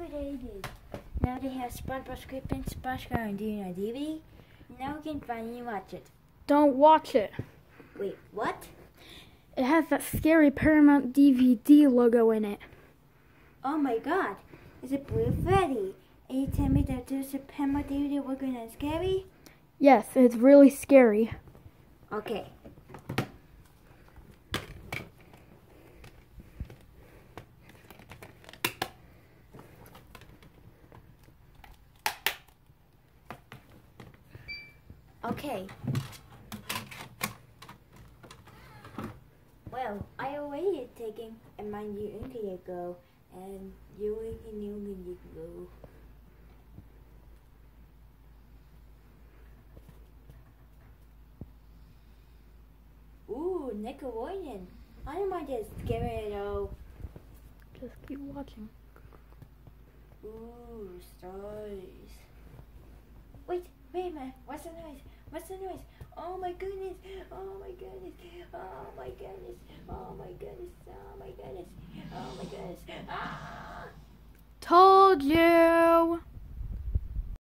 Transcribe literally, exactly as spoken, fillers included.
nowadays, now they have SpongeBob SquarePants, SpongeBob and Dino D V D. Now we can finally watch it. Don't watch it. Wait, what? It has that scary Paramount D V D logo in it. Oh my god, it's a Blue Freddy. And you tell me that there's a Paramount D V D logo that's scary? Yes, it's really scary. Okay. Okay. Well, I already taken a mind you India ago, and you can you go. Ooh, Nickelodeon. I don't mind just giving it all. Just keep watching. Ooh, stars. Wait, wait a minute. What's the noise? What's the noise? Oh my goodness. Oh my goodness. Oh my goodness. Oh my goodness. Oh my goodness. Oh my goodness. Ah! Told you!